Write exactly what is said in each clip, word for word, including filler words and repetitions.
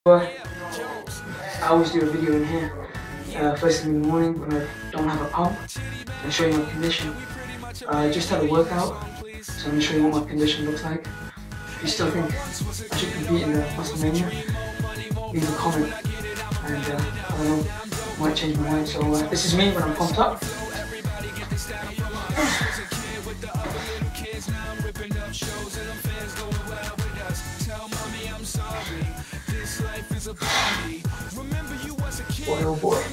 I always do a video in here, uh, first thing in the morning when I don't have a pump, and show you my condition. Uh, I just had a workout, so I'm going to show you what my condition looks like. If you still think I should compete in the WrestleMania, leave a comment, and uh, I don't know, might change my mind. So uh, this is me when I'm pumped up. Boy, oh boy.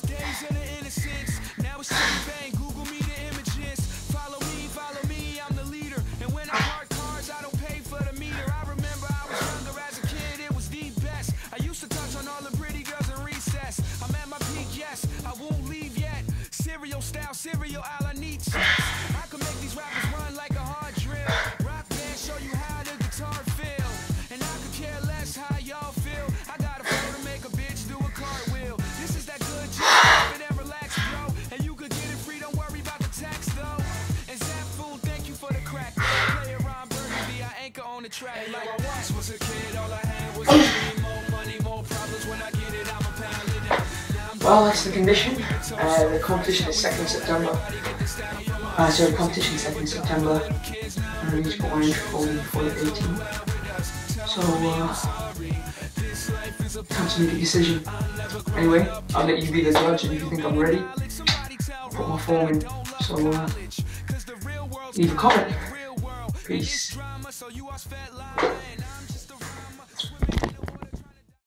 Style cereal, all I need is I can make these rappers run like a hard drill. Rock band, show you how the guitar feel. And I could care less how y'all feel. I got a flow to make a bitch do a cartwheel. This is that good shit, and relax, bro. And you could get it free, don't worry about the tax, though. And Zap Fool, thank you for the crack. Play around Burgundy, I anchor on the track. Like I once was a kid, all I had was a dream. More money, more problems. When I get it, I'm a pound it up. Well, that's the condition. Uh, the competition is second September. Uh, so the competition is second September. And I need to put my entry form in before the eighteenth. So, uh, time to make a decision. Anyway, I'll let you be the judge, and if you think I'm ready, I'll put my form in. So, uh, leave a comment. Peace.